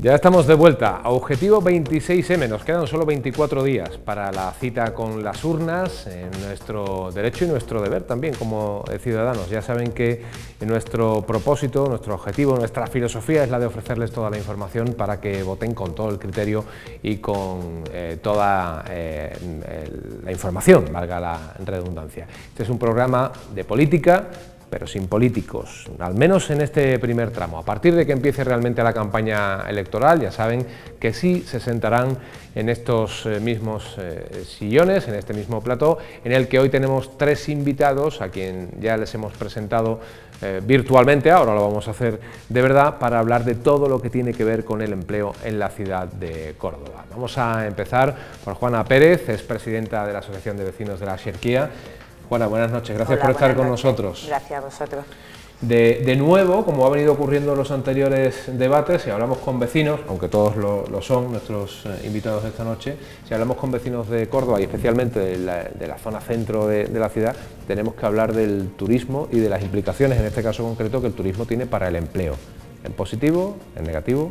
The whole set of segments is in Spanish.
Ya estamos de vuelta a Objetivo 26M, nos quedan solo 24 días para la cita con las urnas, en nuestro derecho y nuestro deber también como ciudadanos. Ya saben que nuestro propósito, nuestro objetivo, nuestra filosofía es la de ofrecerles toda la información para que voten con todo el criterio y con toda la información, valga la redundancia. Este es un programa de política, pero sin políticos, al menos en este primer tramo. A partir de que empiece realmente la campaña electoral, ya saben que sí se sentarán en estos mismos sillones, en este mismo plató, en el que hoy tenemos tres invitados, a quien ya les hemos presentado virtualmente, ahora lo vamos a hacer de verdad, para hablar de todo lo que tiene que ver con el empleo en la ciudad de Córdoba. Vamos a empezar por Juana Pérez, es presidenta de la Asociación de Vecinos de la Xerquía. Juana, buenas noches, gracias por estar con nosotros. Gracias a vosotros. De nuevo, como ha venido ocurriendo en los anteriores debates, si hablamos con vecinos, aunque todos lo son nuestros invitados de esta noche, si hablamos con vecinos de Córdoba y especialmente de la zona centro de la ciudad, tenemos que hablar del turismo y de las implicaciones, en este caso concreto, que el turismo tiene para el empleo, en positivo, en negativo.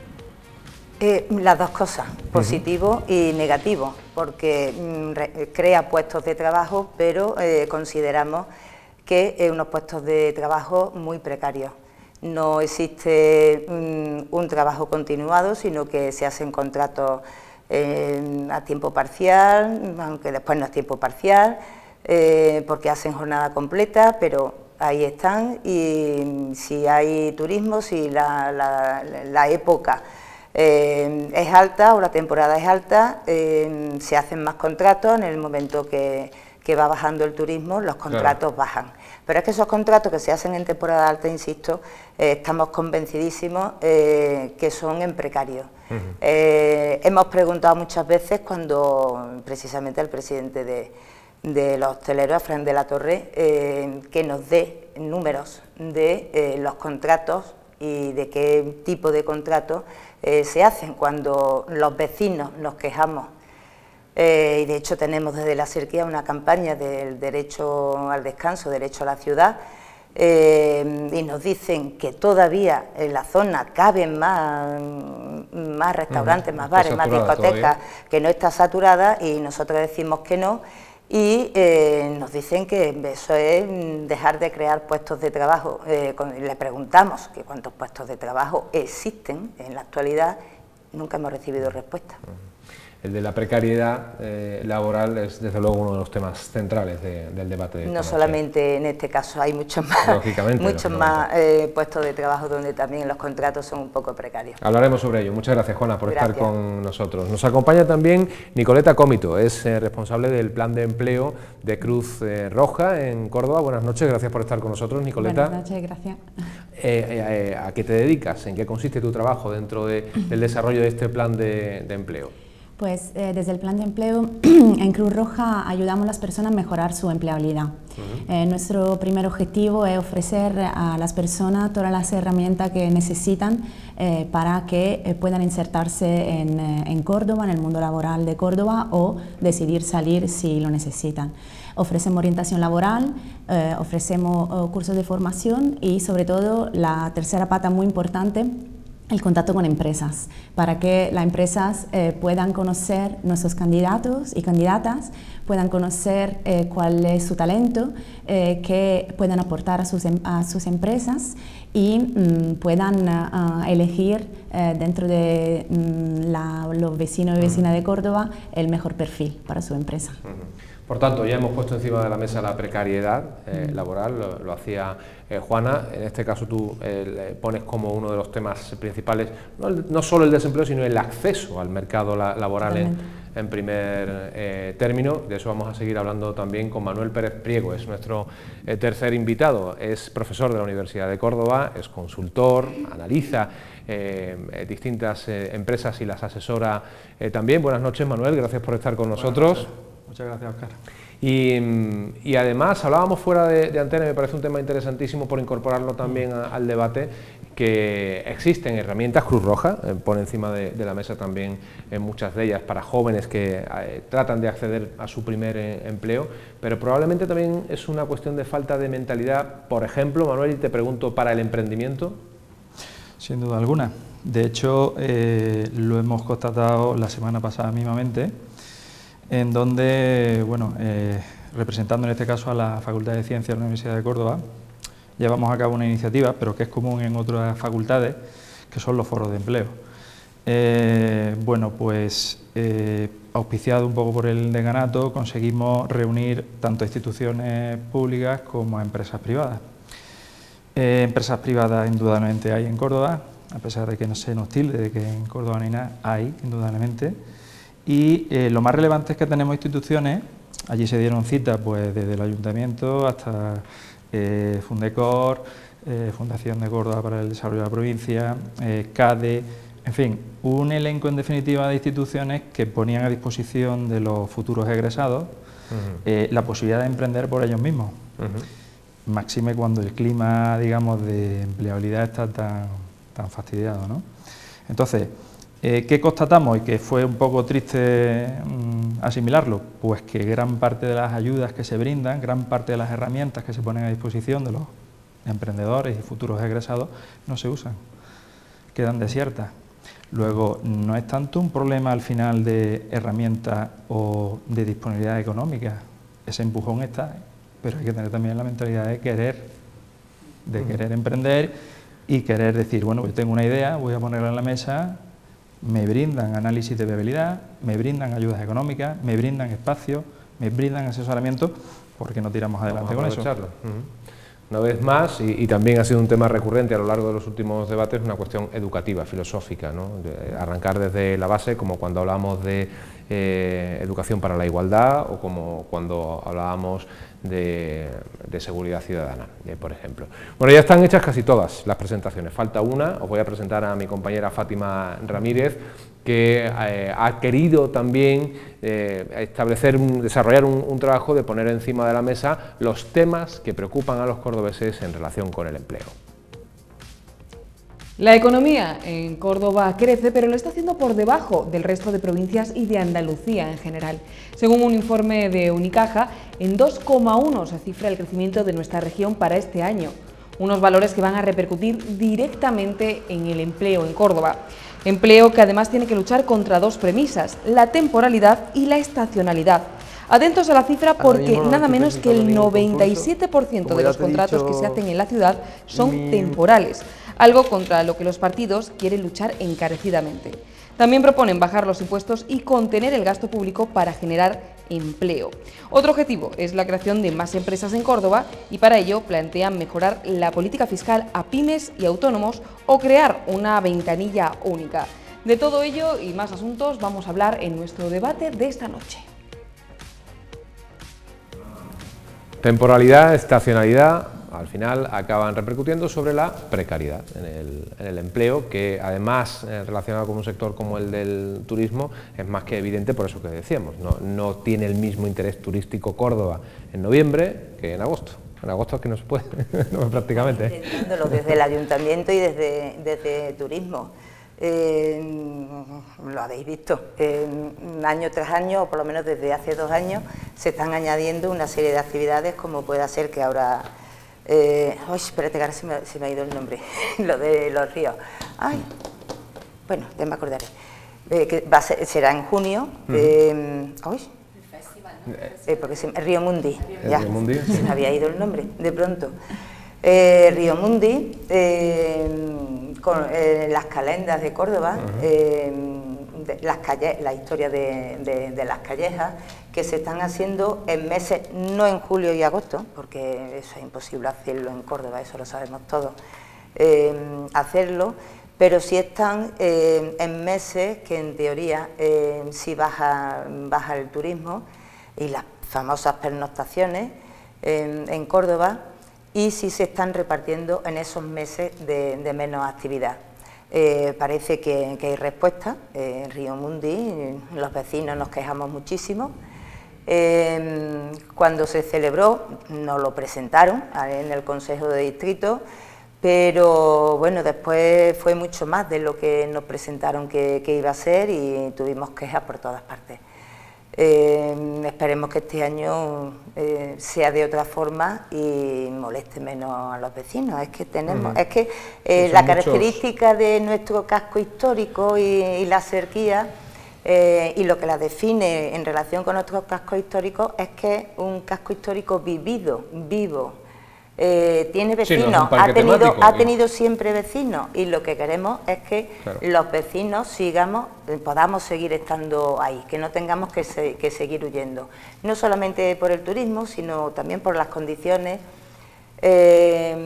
Las dos cosas, positivo y negativo, porque crea puestos de trabajo, pero consideramos que unos puestos de trabajo muy precarios. No existe un trabajo continuado, sino que se hacen contratos a tiempo parcial, aunque después no es tiempo parcial, porque hacen jornada completa, pero ahí están. Y si hay turismo, si la época es alta o la temporada es alta, se hacen más contratos. En el momento que va bajando el turismo, los contratos bajan. Pero es que esos contratos que se hacen en temporada alta, insisto, estamos convencidísimos que son en precario. Hemos preguntado muchas veces cuando precisamente el presidente de los hosteleros, Fran de la Torre, que nos dé números de los contratos y de qué tipo de contratos se hacen cuando los vecinos nos quejamos. Y de hecho tenemos desde la Xerquía una campaña del derecho al descanso, derecho a la ciudad, y nos dicen que todavía en la zona caben más restaurantes, más bares, más discotecas, que no está saturada, y nosotros decimos que no. Y nos dicen que eso es dejar de crear puestos de trabajo. Le preguntamos que cuántos puestos de trabajo existen en la actualidad, nunca hemos recibido respuesta. El de la precariedad laboral es desde luego uno de los temas centrales del debate de esta noche. Solamente en este caso, hay muchos más puestos de trabajo donde también los contratos son un poco precarios. Hablaremos sobre ello. Muchas gracias, Juana, por estar con nosotros. Nos acompaña también Nicoleta Cómito, es responsable del plan de empleo de Cruz Roja en Córdoba. Buenas noches, gracias por estar con nosotros, Nicoleta. Buenas noches, gracias. ¿A qué te dedicas? ¿En qué consiste tu trabajo dentro del desarrollo de este plan de empleo? Pues desde el plan de empleo en Cruz Roja ayudamos a las personas a mejorar su empleabilidad. Nuestro primer objetivo es ofrecer a las personas todas las herramientas que necesitan para que puedan insertarse en Córdoba, en el mundo laboral de Córdoba, o decidir salir si lo necesitan. Ofrecemos orientación laboral, ofrecemos cursos de formación y sobre todo la tercera pata muy importante, el contacto con empresas, para que las empresas puedan conocer nuestros candidatos y candidatas, puedan conocer cuál es su talento, que puedan aportar a sus empresas y puedan elegir dentro de los vecinos y vecinas de Córdoba el mejor perfil para su empresa. Por tanto, ya hemos puesto encima de la mesa la precariedad laboral, lo hacía Juana. En este caso tú pones como uno de los temas principales, no solo el desempleo, sino el acceso al mercado laboral en primer término. De eso vamos a seguir hablando también con Manuel Pérez Priego, es nuestro tercer invitado. Es profesor de la Universidad de Córdoba, es consultor, analiza distintas empresas y las asesora también. Buenas noches, Manuel, gracias por estar con nosotros. Muchas gracias, Óscar. Y además hablábamos fuera de antena, me parece un tema interesantísimo por incorporarlo también al debate, que existen herramientas. Cruz Roja pone encima de la mesa también muchas de ellas para jóvenes que tratan de acceder a su primer empleo, pero probablemente también es una cuestión de falta de mentalidad, por ejemplo, Manuel, y te pregunto, para el emprendimiento. Sin duda alguna. De hecho, lo hemos constatado la semana pasada mismamente, en donde, bueno, representando en este caso a la Facultad de Ciencias de la Universidad de Córdoba, llevamos a cabo una iniciativa, pero que es común en otras facultades, que son los foros de empleo. Bueno, pues auspiciado un poco por el decanato, conseguimos reunir tanto a instituciones públicas como a empresas privadas. Empresas privadas indudablemente hay en Córdoba, a pesar de que no se nos tilde de que en Córdoba no hay nada, hay indudablemente. Y lo más relevante es que tenemos instituciones, allí se dieron citas pues desde el Ayuntamiento hasta Fundecor, Fundación de Córdoba para el Desarrollo de la Provincia, CADE, en fin, un elenco en definitiva de instituciones que ponían a disposición de los futuros egresados la posibilidad de emprender por ellos mismos. Máxime cuando el clima, digamos, de empleabilidad está tan fastidiado, ¿no? Entonces, ¿qué constatamos? Y que fue un poco triste asimilarlo, pues que gran parte de las ayudas que se brindan, gran parte de las herramientas que se ponen a disposición de los emprendedores y futuros egresados no se usan, quedan desiertas. Luego, no es tanto un problema al final de herramientas o de disponibilidad económica, ese empujón está, pero hay que tener también la mentalidad de querer emprender y querer decir, bueno, pues tengo una idea, voy a ponerla en la mesa, me brindan análisis de viabilidad, me brindan ayudas económicas, me brindan espacios, me brindan asesoramiento, ¿por qué no tiramos adelante con eso? Una vez más, y también ha sido un tema recurrente a lo largo de los últimos debates, una cuestión educativa, filosófica, ¿no? De arrancar desde la base, como cuando hablamos de educación para la igualdad o como cuando hablábamos de seguridad ciudadana, por ejemplo. Bueno, ya están hechas casi todas las presentaciones, falta una, os voy a presentar a mi compañera Fátima Ramírez, que ha querido también desarrollar un trabajo de poner encima de la mesa los temas que preocupan a los cordobeses en relación con el empleo. La economía en Córdoba crece, pero lo está haciendo por debajo del resto de provincias y de Andalucía en general. Según un informe de Unicaja, en 2,1 se cifra el crecimiento de nuestra región para este año, unos valores que van a repercutir directamente en el empleo en Córdoba. Empleo que además tiene que luchar contra dos premisas, la temporalidad y la estacionalidad. Atentos a la cifra porque nada menos que el 97% de los contratos que se hacen en la ciudad son temporales, algo contra lo que los partidos quieren luchar encarecidamente. También proponen bajar los impuestos y contener el gasto público para generar empleo. Otro objetivo es la creación de más empresas en Córdoba y para ello plantean mejorar la política fiscal a pymes y autónomos o crear una ventanilla única. De todo ello y más asuntos vamos a hablar en nuestro debate de esta noche. Temporalidad, estacionalidad, al final acaban repercutiendo sobre la precariedad en el empleo, que además relacionado con un sector como el del turismo es más que evidente, por eso que decíamos, no tiene el mismo interés turístico Córdoba en noviembre que en agosto. En agosto es que no se puede, no, prácticamente. Intentándolo desde el ayuntamiento y desde turismo. Lo habéis visto, año tras año, o por lo menos desde hace 2 años, se están añadiendo una serie de actividades, como puede ser que ahora... espérate, que ahora se me ha ido el nombre, lo de los ríos. Ay, bueno, ya me acordaré. Que será en junio. Porque Río Mundi, ya, se me había ido el nombre, de pronto. Río Mundi, con las calendas de Córdoba, la historia de las callejas, que se están haciendo en meses, no en julio y agosto, porque eso es imposible hacerlo en Córdoba, eso lo sabemos todos, hacerlo, pero sí están en meses que en teoría sí baja el turismo y las famosas pernoctaciones en Córdoba, y sí se están repartiendo en esos meses de menos actividad. Parece que hay respuesta. En Río Mundi los vecinos nos quejamos muchísimo. Cuando se celebró nos lo presentaron en el Consejo de Distrito, pero bueno, después fue mucho más de lo que nos presentaron que iba a ser y tuvimos quejas por todas partes. Esperemos que este año sea de otra forma y moleste menos a los vecinos. Es que tenemos, la característica de nuestro casco histórico y la cerquía, y lo que la define en relación con otros cascos históricos, es que es un casco histórico vivo. Tiene vecinos, ha tenido siempre vecinos, y lo que queremos es que los vecinos podamos seguir estando ahí, que no tengamos que seguir huyendo, no solamente por el turismo, sino también por las condiciones que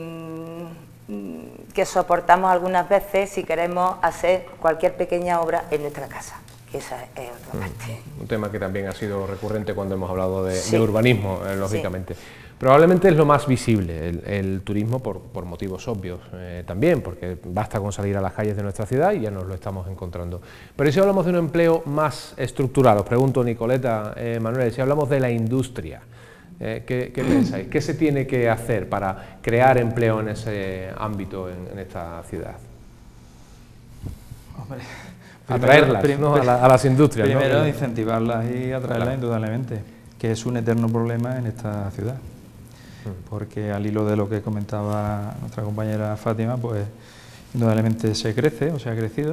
soportamos algunas veces si queremos hacer cualquier pequeña obra en nuestra casa. Esa es otra parte. Un tema que también ha sido recurrente cuando hemos hablado de urbanismo, lógicamente. Probablemente es lo más visible, el turismo, por motivos obvios también, porque basta con salir a las calles de nuestra ciudad y ya nos lo estamos encontrando. Pero si hablamos de un empleo más estructural, os pregunto, Nicoleta, Manuel, si hablamos de la industria, ¿qué pensáis? ¿Qué se tiene que hacer para crear empleo en ese ámbito en esta ciudad? Hombre, atraerlas, ¿no? a las industrias. Primero, incentivarlas y atraerlas, indudablemente, que es un eterno problema en esta ciudad. Porque al hilo de lo que comentaba nuestra compañera Fátima, pues indudablemente se crece, o se ha crecido,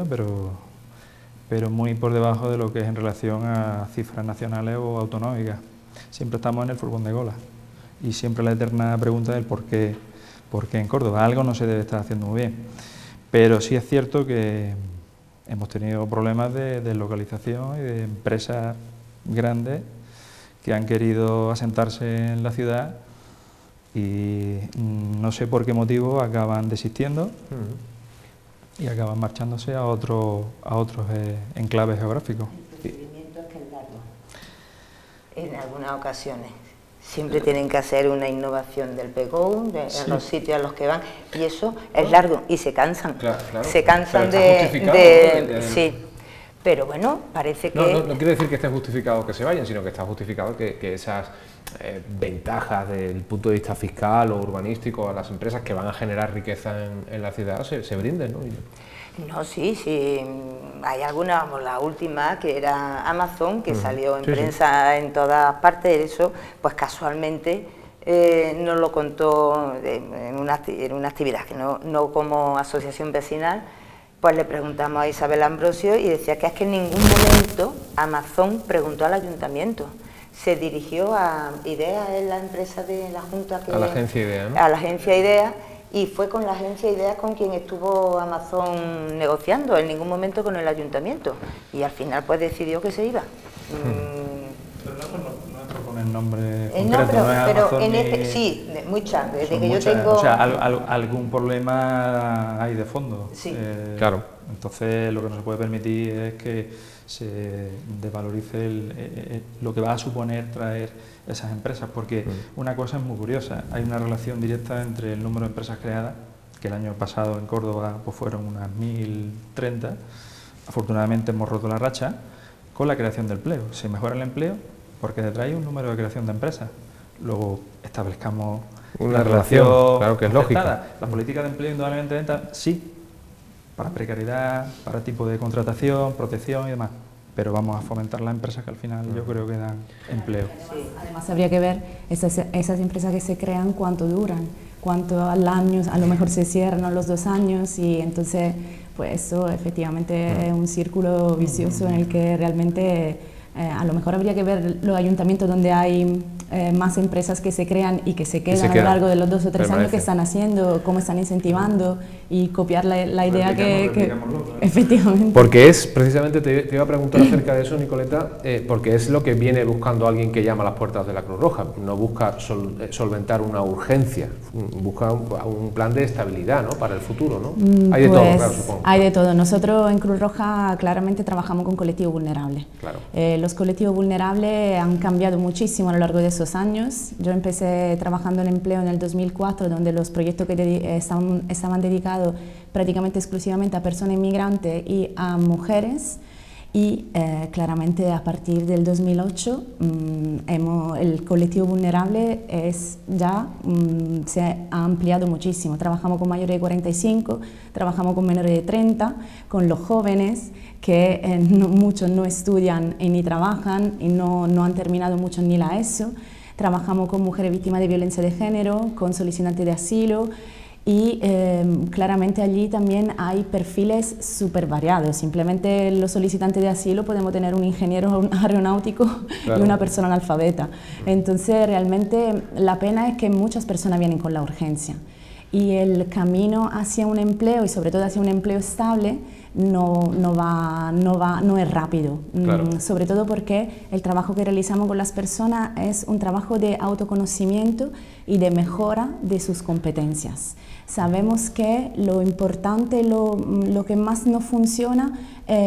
pero muy por debajo de lo que es en relación a cifras nacionales o autonómicas. Siempre estamos en el furgón de cola y siempre la eterna pregunta del por qué en Córdoba. Algo no se debe estar haciendo muy bien, pero sí es cierto que hemos tenido problemas de localización y de empresas grandes que han querido asentarse en la ciudad y no sé por qué motivo acaban desistiendo y acaban marchándose a otros enclaves geográficos. El procedimiento es que es largo. En algunas ocasiones siempre tienen que hacer una innovación del PGO, en los sitios a los que van, y eso es largo y se cansan. Claro. Se cansan sí. Pero bueno, parece que... No quiere decir que esté justificado que se vayan, sino que está justificado que esas ventajas del punto de vista fiscal o urbanístico a las empresas que van a generar riqueza en la ciudad se brinden, ¿no? No, sí, hay alguna, la última que era Amazon, que salió en prensa en todas partes, eso pues casualmente nos lo contó en una actividad, que no como asociación vecinal. Pues le preguntamos a Isabel Ambrosio y decía que es que en ningún momento Amazon preguntó al ayuntamiento. Se dirigió a IDEA, es la empresa de la Junta que... A la agencia IDEA, ¿no? A la agencia IDEA, y fue con la agencia IDEA con quien estuvo Amazon negociando, en ningún momento con el ayuntamiento. Y al final pues decidió que se iba. Pero no es por poner nombre concreto, no es pero Amazon en sí, muchas, desde que yo tengo... O sea, algún problema hay de fondo. Sí. Claro. Entonces lo que no se puede permitir es que se desvalorice lo que va a suponer traer esas empresas, porque una cosa es muy curiosa, hay una relación directa entre el número de empresas creadas, que el año pasado en Córdoba pues fueron unas 1030, afortunadamente hemos roto la racha, con la creación de empleo. Se mejora el empleo porque detrás hay un número de creación de empresas. Luego establezcamos una relación, claro que es lógica. La política de empleo indudablemente entra, sí, para precariedad, para tipo de contratación, protección y demás, pero vamos a fomentar las empresas que al final yo creo que dan empleo. Sí. Además habría que ver esas empresas que se crean cuánto duran, cuánto al año, a lo mejor se cierran a los 2 años, y entonces pues eso efectivamente es un círculo vicioso en el que realmente a lo mejor habría que ver los ayuntamientos donde hay más empresas que se crean y que se quedan a lo largo de los 2 o 3 años que están haciendo, cómo están incentivando, y copiar la idea que efectivamente. Porque es, precisamente te iba a preguntar acerca de eso, Nicoleta, porque es lo que viene buscando alguien que llama a las puertas de la Cruz Roja. No busca solventar una urgencia, busca un plan de estabilidad, ¿no?, para el futuro, ¿no? Hay de todo, claro, supongo. Hay de todo. Nosotros en Cruz Roja claramente trabajamos con colectivos vulnerables. Claro. Los colectivos vulnerables han cambiado muchísimo a lo largo de esos años. Yo empecé trabajando en empleo en el 2004, donde los proyectos que estaban dedicados prácticamente exclusivamente a personas inmigrantes y a mujeres, y claramente a partir del 2008 el colectivo vulnerable se ha ampliado muchísimo. Trabajamos con mayores de 45, trabajamos con menores de 30, con los jóvenes que muchos no estudian ni trabajan y no han terminado mucho ni la ESO. Trabajamos con mujeres víctimas de violencia de género, con solicitantes de asilo. Y claramente allí también hay perfiles súper variados. Simplemente los solicitantes de asilo podemos tener un ingeniero aeronáutico y una persona analfabeta. Entonces realmente la pena es que muchas personas vienen con la urgencia. Y el camino hacia un empleo y sobre todo hacia un empleo estable no es rápido, sobre todo porque el trabajo que realizamos con las personas es un trabajo de autoconocimiento y de mejora de sus competencias. Sabemos que lo importante, lo que más no funciona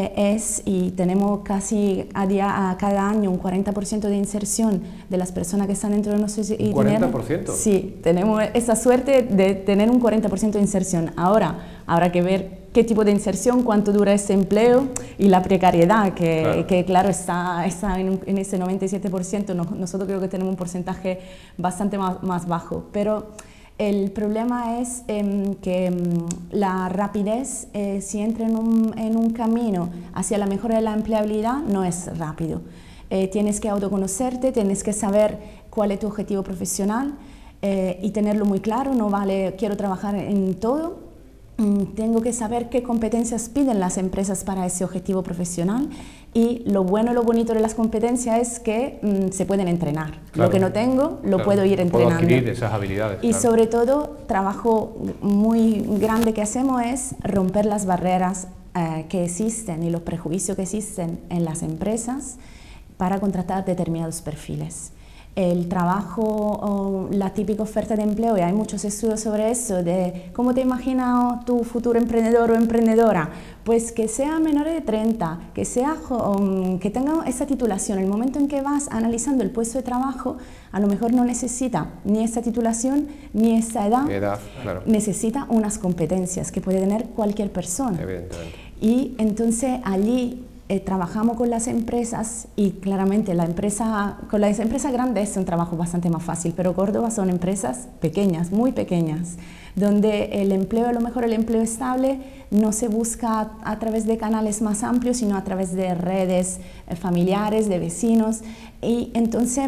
y tenemos casi a cada año un 40% de inserción de las personas que están dentro de nuestro itinerario. ¿40%? Sí, tenemos esa suerte de tener un 40% de inserción. Ahora habrá que ver qué tipo de inserción, cuánto dura ese empleo y la precariedad, que claro está en ese 97%, nosotros creo que tenemos un porcentaje bastante más bajo, pero el problema es que la rapidez, si entra en un camino hacia la mejora de la empleabilidad, no es rápido. Tienes que autoconocerte, tienes que saber cuál es tu objetivo profesional y tenerlo muy claro. No vale, quiero trabajar en todo. Tengo que saber qué competencias piden las empresas para ese objetivo profesional, y lo bueno y lo bonito de las competencias es que se pueden entrenar. Claro. Lo que no tengo lo puedo ir entrenando. Puedo adquirir esas habilidades. Y sobre todo, trabajo muy grande que hacemos es romper las barreras que existen y los prejuicios que existen en las empresas para contratar determinados perfiles. El trabajo, la típica oferta de empleo, y hay muchos estudios sobre eso, de cómo te imaginas tu futuro emprendedor o emprendedora, pues que sea menor de 30, que tenga esa titulación. El momento en que vas analizando el puesto de trabajo, a lo mejor no necesita ni esa titulación ni esa edad, claro. Necesita unas competencias que puede tener cualquier persona. Evidentemente. Y entonces allí trabajamos con las empresas, y claramente con las empresas grandes es un trabajo bastante más fácil, pero Córdoba son empresas pequeñas, muy pequeñas, donde el empleo, a lo mejor el empleo estable, no se busca a través de canales más amplios, sino a través de redes familiares, de vecinos. Y entonces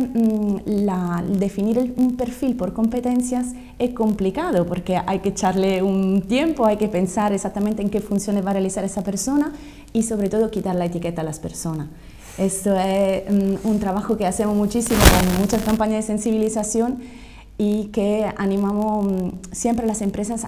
definir un perfil por competencias es complicado, porque hay que echarle un tiempo, hay que pensar exactamente en qué funciones va a realizar esa persona y sobre todo quitar la etiqueta a las personas. Esto es un trabajo que hacemos muchísimo con muchas campañas de sensibilización y que animamos siempre a las empresas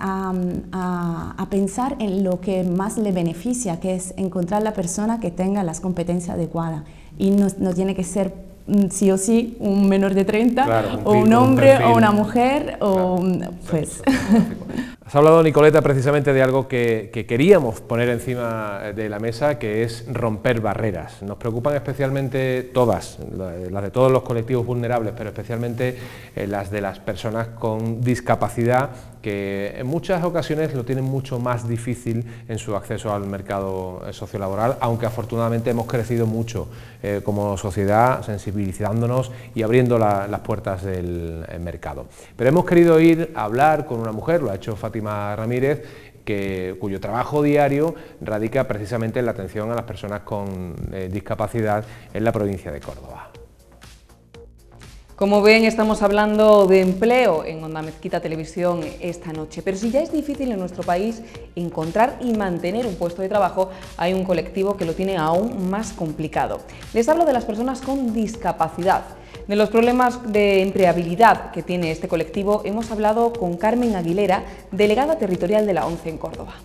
a pensar en lo que más le beneficia, que es encontrar la persona que tenga las competencias adecuadas, y no tiene que ser sí o sí un menor de 30, claro, o un hombre o una mujer, claro, pues... Has hablado, Nicoleta, precisamente de algo que queríamos poner encima de la mesa, que es romper barreras. Nos preocupan especialmente todas, las de todos los colectivos vulnerables, pero especialmente las de las personas con discapacidad, que en muchas ocasiones lo tienen mucho más difícil en su acceso al mercado sociolaboral, aunque afortunadamente hemos crecido mucho como sociedad, sensibilizándonos y abriendo las puertas del mercado. Pero hemos querido ir a hablar con una mujer, lo ha hecho Fátima Ramírez, cuyo trabajo diario radica precisamente en la atención a las personas con discapacidad en la provincia de Córdoba. Como ven, estamos hablando de empleo en Onda Mezquita Televisión esta noche, pero si ya es difícil en nuestro país encontrar y mantener un puesto de trabajo, hay un colectivo que lo tiene aún más complicado. Les hablo de las personas con discapacidad. De los problemas de empleabilidad que tiene este colectivo hemos hablado con Carmen Aguilera, delegada territorial de la ONCE en Córdoba.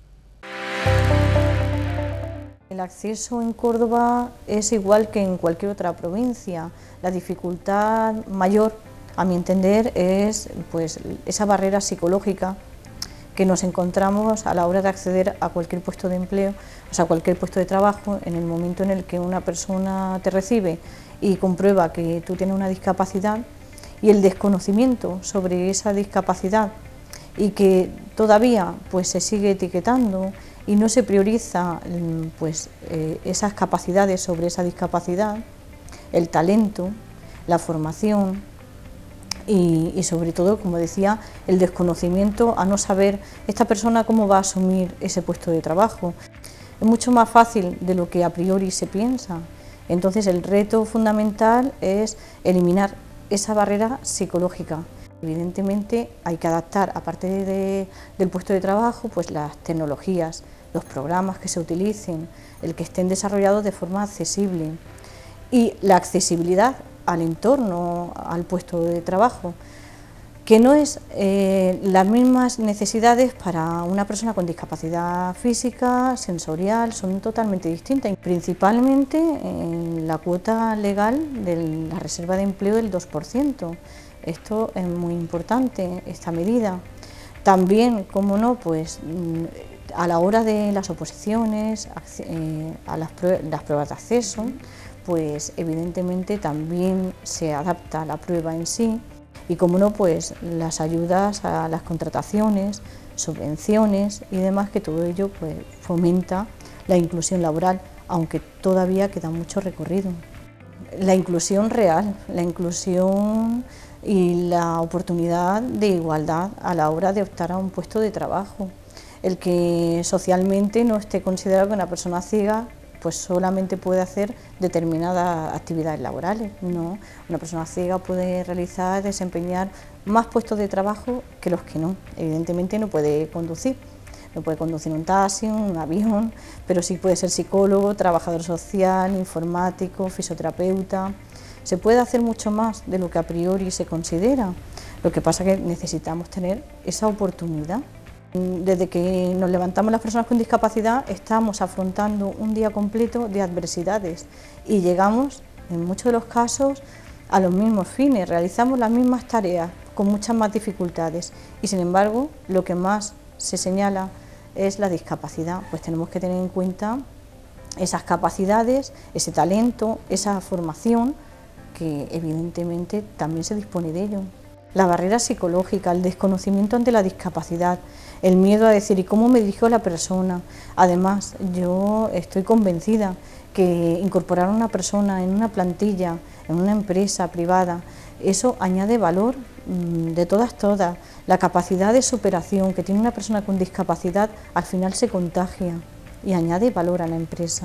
El acceso en Córdoba es igual que en cualquier otra provincia. La dificultad mayor, a mi entender, es pues, esa barrera psicológica que nos encontramos a la hora de acceder a cualquier puesto de empleo, o sea, cualquier puesto de trabajo, en el momento en el que una persona te recibe y comprueba que tú tienes una discapacidad, y el desconocimiento sobre esa discapacidad y que todavía pues, se sigue etiquetando y no se prioriza pues, esas capacidades sobre esa discapacidad, el talento, la formación y sobre todo, como decía, el desconocimiento a no saber esta persona cómo va a asumir ese puesto de trabajo. Es mucho más fácil de lo que a priori se piensa. Entonces el reto fundamental es eliminar esa barrera psicológica. Evidentemente hay que adaptar, aparte del puesto de trabajo, pues las tecnologías, los programas que se utilicen, el que estén desarrollados de forma accesible y la accesibilidad al entorno, al puesto de trabajo, que no es las mismas necesidades para una persona con discapacidad física, sensorial, son totalmente distintas. Principalmente en la cuota legal de la reserva de empleo del 2%. Esto es muy importante, esta medida. También, como no, pues a la hora de las oposiciones, a las pruebas de acceso, pues evidentemente también se adapta la prueba en sí y, como no, pues las ayudas a las contrataciones, subvenciones y demás, que todo ello pues fomenta la inclusión laboral, aunque todavía queda mucho recorrido. La inclusión real, la inclusión y la oportunidad de igualdad a la hora de optar a un puesto de trabajo. El que socialmente no esté considerado que una persona ciega pues solamente puede hacer determinadas actividades laborales. No, una persona ciega puede realizar, desempeñar más puestos de trabajo que los que no. Evidentemente no puede conducir un taxi, un avión, pero sí puede ser psicólogo, trabajador social, informático, fisioterapeuta. Se puede hacer mucho más de lo que a priori se considera. Lo que pasa es que necesitamos tener esa oportunidad. Desde que nos levantamos las personas con discapacidad estamos afrontando un día completo de adversidades y llegamos, en muchos de los casos, a los mismos fines, realizamos las mismas tareas con muchas más dificultades y, sin embargo, lo que más se señala es la discapacidad. Pues tenemos que tener en cuenta esas capacidades, ese talento, esa formación, que evidentemente también se dispone de ello. La barrera psicológica, el desconocimiento ante la discapacidad, el miedo a decir ¿y cómo me dirijo a la persona? Además, yo estoy convencida que incorporar a una persona en una plantilla, en una empresa privada, eso añade valor de todas. La capacidad de superación que tiene una persona con discapacidad al final se contagia y añade valor a la empresa.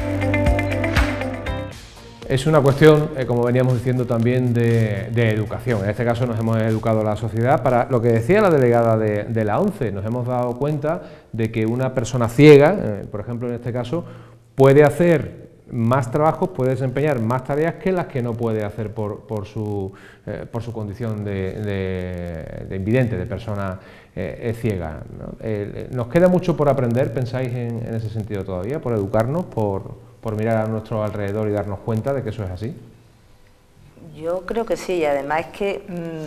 Es una cuestión, como veníamos diciendo, también de educación. En este caso nos hemos educado a la sociedad. Para lo que decía la delegada de la ONCE, nos hemos dado cuenta de que una persona ciega, por ejemplo en este caso, puede hacer más trabajos, puede desempeñar más tareas que las que no puede hacer por su condición de invidente, de persona ciega, ¿no? ¿Nos queda mucho por aprender, pensáis, en ese sentido todavía, por educarnos, por mirar a nuestro alrededor y darnos cuenta de que eso es así? Yo creo que sí, y además es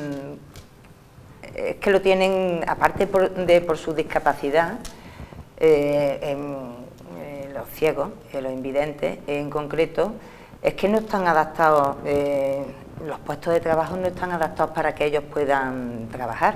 que lo tienen, aparte por su discapacidad, los ciegos, los invidentes en concreto, es que no están adaptados, los puestos de trabajo no están adaptados para que ellos puedan trabajar.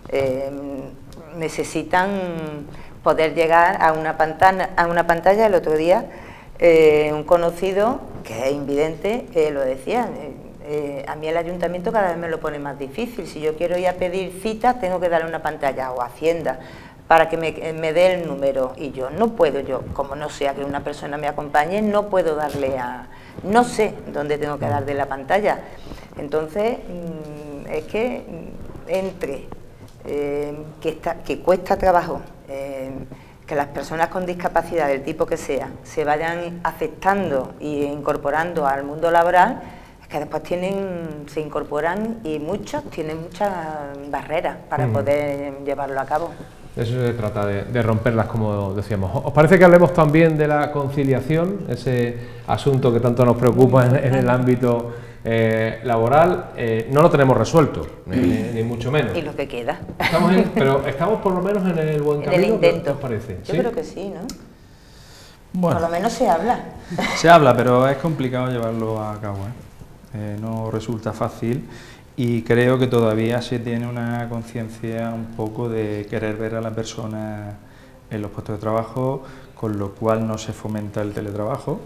Necesitan poder llegar a una pantalla. El otro día un conocido que es invidente lo decía, a mí el ayuntamiento cada vez me lo pone más difícil. Si yo quiero ir a pedir cita tengo que darle una pantalla, o Hacienda, para que me dé el número, y yo no puedo, como no sea que una persona me acompañe, no puedo darle no sé dónde tengo que darle la pantalla. Entonces es que entre que cuesta trabajo que las personas con discapacidad del tipo que sea se vayan aceptando e incorporando al mundo laboral, es que después se incorporan y muchos tienen muchas barreras para poder llevarlo a cabo. De eso se trata, de romperlas, como decíamos. ¿Os parece que hablemos también de la conciliación, ese asunto que tanto nos preocupa en el ámbito laboral? No lo tenemos resuelto, ni mucho menos. Y lo que queda. Pero estamos por lo menos en el buen camino. En el intento. ¿Qué os parece? Yo creo que sí, ¿no? Bueno, por lo menos se habla. Se habla, pero es complicado llevarlo a cabo, no resulta fácil. Y creo que todavía se tiene una conciencia un poco de querer ver a la persona en los puestos de trabajo, con lo cual no se fomenta el teletrabajo.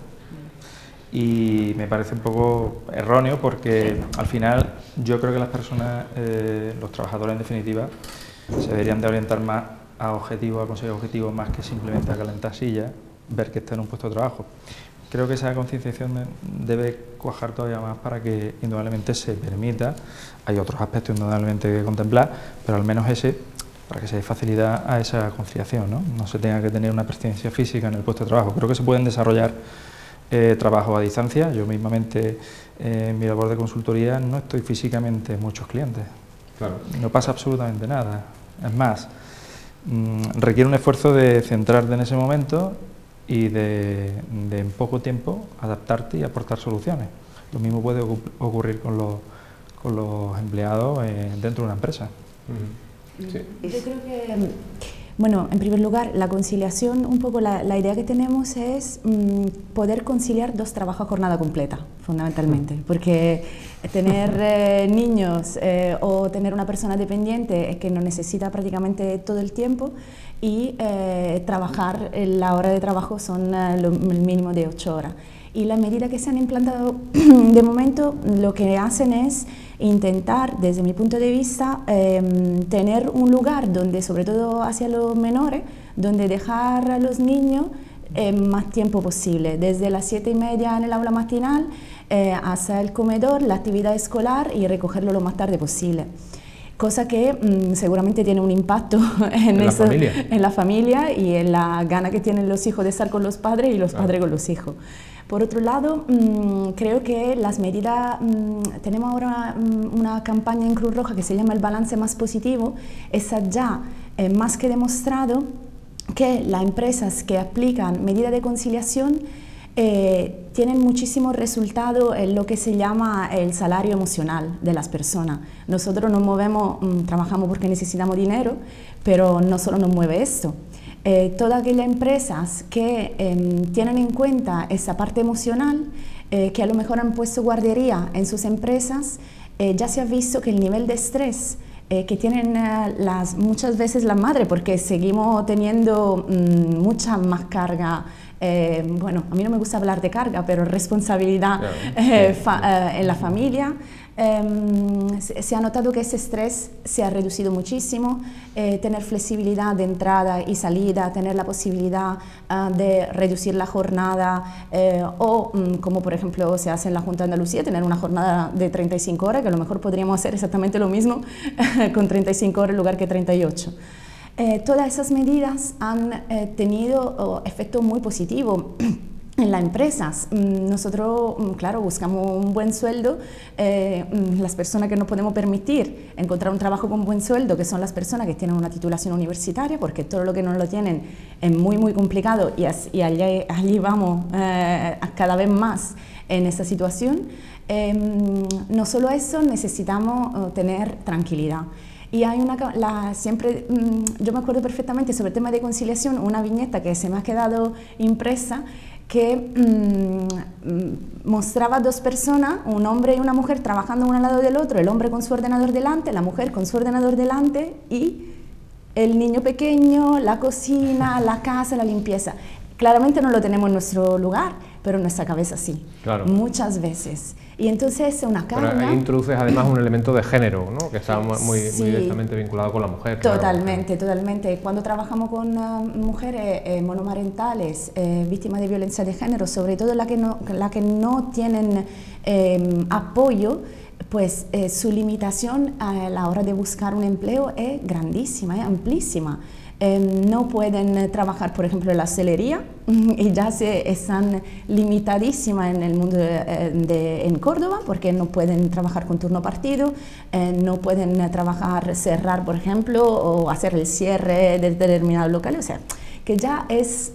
Y me parece un poco erróneo porque al final yo creo que las personas, los trabajadores en definitiva, se deberían de orientar más a objetivos, a conseguir objetivos, más que simplemente a calentar sillas, ver que está en un puesto de trabajo. Creo que esa concienciación debe cuajar todavía más para que indudablemente se permita. Hay otros aspectos indudablemente que contemplar, pero al menos ese, para que se dé facilidad a esa conciliación, ¿no? No se tenga que tener una presencia física en el puesto de trabajo. Creo que se pueden desarrollar trabajos a distancia. Yo mismamente en mi labor de consultoría no estoy físicamente en muchos clientes. Claro. No pasa absolutamente nada. Es más, requiere un esfuerzo de centrarte en ese momento y de en poco tiempo adaptarte y aportar soluciones. Lo mismo puede ocurrir con los empleados dentro de una empresa. Sí. Yo creo que, bueno, en primer lugar, la conciliación, un poco la idea que tenemos es poder conciliar dos trabajos a jornada completa, fundamentalmente, porque tener niños o tener una persona dependiente que no necesita prácticamente todo el tiempo y trabajar, la hora de trabajo son el mínimo de 8 horas. Y las medidas que se han implantado de momento lo que hacen es intentar, desde mi punto de vista, tener un lugar donde, sobre todo hacia los menores, donde dejar a los niños más tiempo posible, desde las 7:30 en el aula matinal hasta el comedor, la actividad escolar y recogerlo lo más tarde posible. Cosa que seguramente tiene un impacto en la familia y en la gana que tienen los hijos de estar con los padres y los padres con los hijos. Por otro lado, creo que las medidas, tenemos ahora una campaña en Cruz Roja que se llama El Balance Más Positivo. Esa ya más que demostrado que las empresas que aplican medidas de conciliación tienen muchísimos resultados en lo que se llama el salario emocional de las personas. Nosotros nos movemos, trabajamos porque necesitamos dinero, pero no solo nos mueve esto. Todas aquellas empresas que tienen en cuenta esa parte emocional, que a lo mejor han puesto guardería en sus empresas, ya se ha visto que el nivel de estrés que tienen muchas veces las madres, porque seguimos teniendo mucha más carga, bueno, a mí no me gusta hablar de carga, pero responsabilidad en la familia. Se ha notado que ese estrés se ha reducido muchísimo, tener flexibilidad de entrada y salida, tener la posibilidad de reducir la jornada o como por ejemplo se hace en la Junta de Andalucía, tener una jornada de 35 horas, que a lo mejor podríamos hacer exactamente lo mismo con 35 horas en lugar que 38. Todas esas medidas han tenido efecto muy positivo en las empresas. Nosotros, claro, buscamos un buen sueldo. Las personas que no podemos permitir encontrar un trabajo con buen sueldo, que son las personas que tienen una titulación universitaria, porque todo lo que no lo tienen es muy, muy complicado y allí vamos cada vez más en esa situación. No solo eso, necesitamos tener tranquilidad. Y hay siempre, yo me acuerdo perfectamente sobre el tema de conciliación, una viñeta que se me ha quedado impresa, que mostraba dos personas, un hombre y una mujer trabajando uno al lado del otro, el hombre con su ordenador delante, la mujer con su ordenador delante y el niño pequeño, la cocina, la casa, la limpieza. Claramente no lo tenemos en nuestro lugar, pero en nuestra cabeza sí, claro, muchas veces. Y entonces es una carga. Pero ahí introduces además un elemento de género, ¿no? Que está muy directamente vinculado con la mujer. Totalmente, claro. Totalmente. Cuando trabajamos con mujeres monomarentales, víctimas de violencia de género, sobre todo las que no tienen apoyo, pues su limitación a la hora de buscar un empleo es grandísima, es amplísima. No pueden trabajar, por ejemplo, en la hostelería y ya están limitadísimas en el mundo en Córdoba, porque no pueden trabajar con turno partido, no pueden cerrar, por ejemplo, o hacer el cierre de determinados locales, o sea, que ya es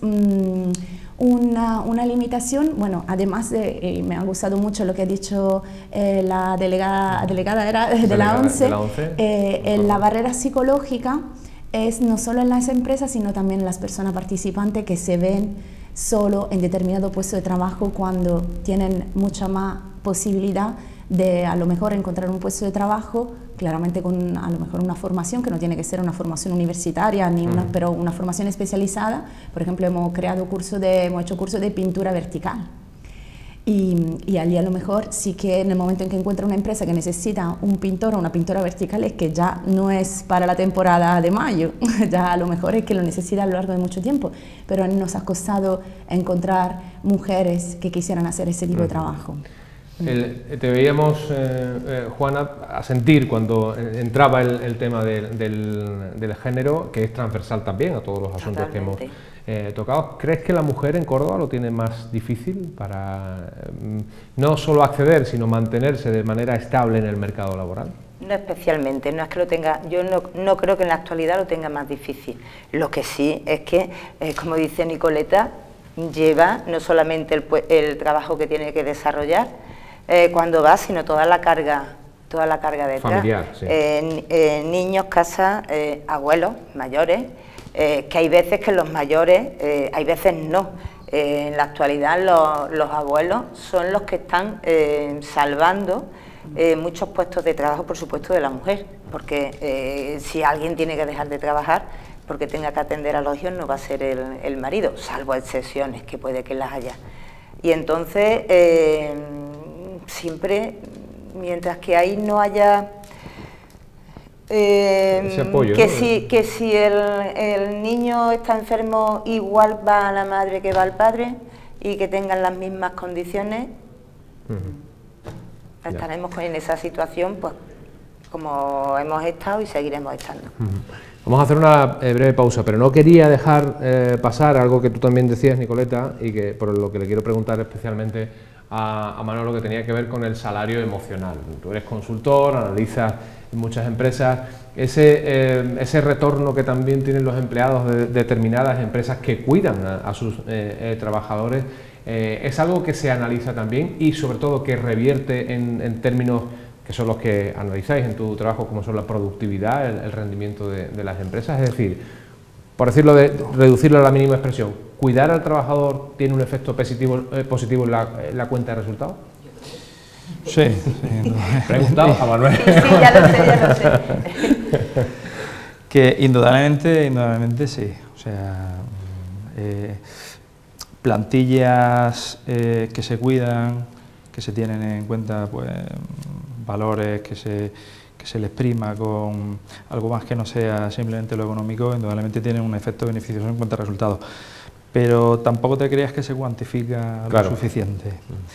una limitación. Bueno, además de, me ha gustado mucho lo que ha dicho la delegada era de la ONCE, la barrera psicológica es no solo en las empresas, sino también en las personas participantes que se ven solo en determinado puesto de trabajo cuando tienen mucha más posibilidad de a lo mejor encontrar un puesto de trabajo, claramente con a lo mejor una formación que no tiene que ser una formación universitaria, pero una formación especializada. Por ejemplo, hemos hecho cursos de pintura vertical. Y allí a lo mejor sí que en el momento en que encuentra una empresa que necesita un pintor o una pintora vertical, es que ya no es para la temporada de mayo, ya a lo mejor es que lo necesita a lo largo de mucho tiempo, pero nos ha costado encontrar mujeres que quisieran hacer ese tipo de trabajo. Te veíamos, Juana, a sentir cuando entraba el tema del género, que es transversal también a todos los asuntos que hemos tocado. ¿Crees que la mujer en Córdoba lo tiene más difícil para no solo acceder, sino mantenerse de manera estable en el mercado laboral? No especialmente, no es que lo tenga, yo no creo que en la actualidad lo tenga más difícil. Lo que sí es que, como dice Nicoleta, lleva no solamente el trabajo que tiene que desarrollar cuando va, sino toda la carga detrás. Familiar, sí. Niños, casas, abuelos, mayores, que hay veces que los mayores, hay veces no. En la actualidad los abuelos son los que están salvando muchos puestos de trabajo, por supuesto, de la mujer, porque si alguien tiene que dejar de trabajar porque tenga que atender a los hijos, no va a ser el marido, salvo excepciones que puede que las haya. Y entonces, siempre, mientras que ahí no haya ese apoyo, que, ¿no? que si el niño está enfermo, igual va a la madre que va al padre, y que tengan las mismas condiciones, estaremos en esa situación, pues como hemos estado y seguiremos estando. Vamos a hacer una breve pausa, pero no quería dejar pasar algo que tú también decías, Nicoleta, y que por lo que le quiero preguntar especialmente a Manolo, que tenía que ver con el salario emocional. Tú eres consultor, analizas en muchas empresas ese retorno que también tienen los empleados de determinadas empresas que cuidan a sus trabajadores. Es algo que se analiza también y sobre todo que revierte en términos que son los que analizáis en tu trabajo, como son la productividad, el rendimiento de las empresas. Es decir, por decirlo reducirlo a la mínima expresión, ¿cuidar al trabajador tiene un efecto positivo en la cuenta de resultados? Sí. Preguntado a Manuel. Sí, ya lo sé. Que indudablemente sí. O sea, plantillas que se cuidan, que se tienen en cuenta, pues valores que se les prima con algo más que no sea simplemente lo económico, indudablemente tienen un efecto beneficioso en cuanto a resultados. Pero tampoco te creas que se cuantifica lo suficiente.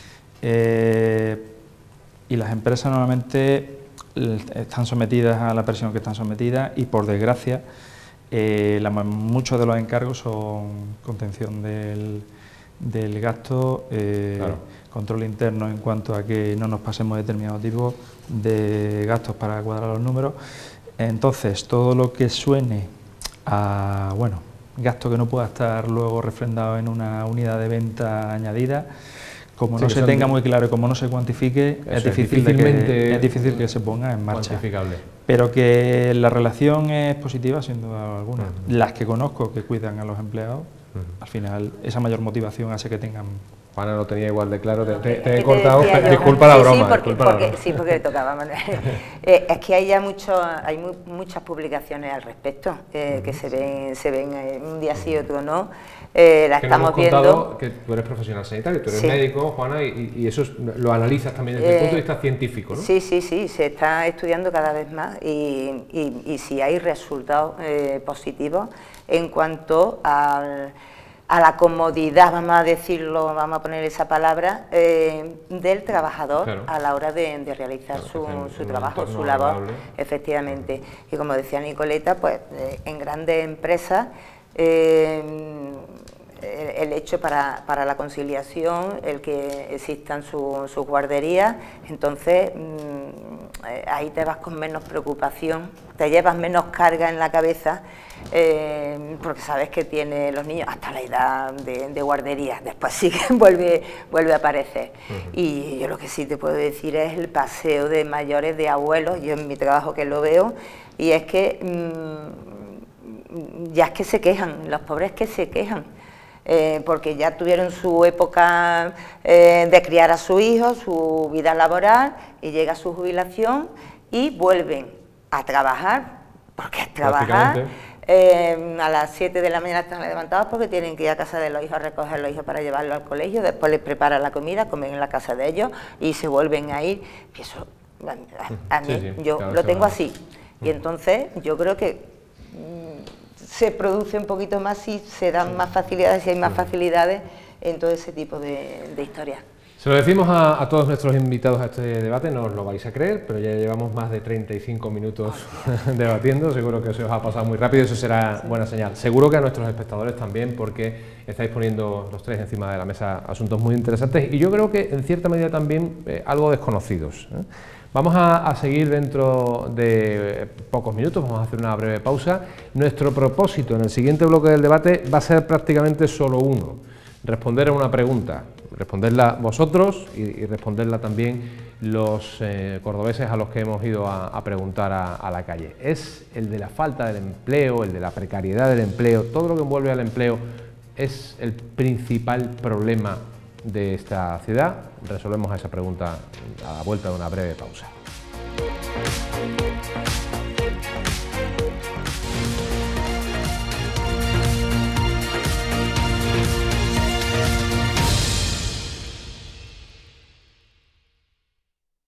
Y las empresas normalmente están sometidas a la presión que están sometidas y, por desgracia, muchos de los encargos son contención del gasto, control interno en cuanto a que no nos pasemos determinados tipos de gastos para cuadrar los números. Entonces, todo lo que suene a gasto que no pueda estar luego refrendado en una unidad de venta añadida, como no se tenga muy claro y como no se cuantifique, es difícil que se ponga en marcha. Pero que la relación es positiva, sin duda alguna. Las que conozco que cuidan a los empleados, al final esa mayor motivación hace que tengan... Juana lo tenía igual de claro, te he cortado, disculpa la broma. Sí, porque le tocaba, Manuel. Es que hay muchas publicaciones al respecto, que se ven un día sí, otro no. La estamos viendo. Que tú eres profesional sanitario, tú eres médico, Juana, y eso lo analizas también desde el punto de vista científico, ¿no? Sí, se está estudiando cada vez más y sí hay resultados positivos en cuanto a la comodidad, vamos a decirlo, vamos a poner esa palabra, del trabajador a la hora de realizar su trabajo, su labor, efectivamente. Y como decía Nicoleta, pues en grandes empresas el hecho para la conciliación, el que existan sus guarderías, entonces ahí te vas con menos preocupación, te llevas menos carga en la cabeza, porque sabes que tiene los niños hasta la edad de guardería, después sí que vuelve a aparecer. Y yo lo que sí te puedo decir es el paseo de mayores, de abuelos, yo en mi trabajo que lo veo, y es que ya es que se quejan, los pobres que se quejan. porque ya tuvieron su época de criar a su hijo, su vida laboral, y llega su jubilación y vuelven a trabajar, porque es trabajar. A las 7 de la mañana están levantados porque tienen que ir a casa de los hijos a recoger a los hijos para llevarlos al colegio, después les preparan la comida, comen en la casa de ellos y se vuelven a ir. Y eso, a mí, yo lo tengo así. Y entonces yo creo que se produce un poquito más si se dan más facilidades, si hay más facilidades en todo ese tipo de historias. Se lo decimos a todos nuestros invitados a este debate, no os lo vais a creer, pero ya llevamos más de 35 minutos debatiendo, seguro que se os ha pasado muy rápido, eso será buena señal. Seguro que a nuestros espectadores también, porque estáis poniendo los tres encima de la mesa asuntos muy interesantes y yo creo que en cierta medida también algo desconocidos. Vamos a seguir dentro de pocos minutos, vamos a hacer una breve pausa. Nuestro propósito en el siguiente bloque del debate va a ser prácticamente solo uno: responder a una pregunta, responderla vosotros y responderla también los cordobeses a los que hemos ido a preguntar a la calle. Es el de la falta del empleo, el de la precariedad del empleo, todo lo que envuelve al empleo es el principal problema de esta ciudad. Resolvemos esa pregunta a la vuelta de una breve pausa.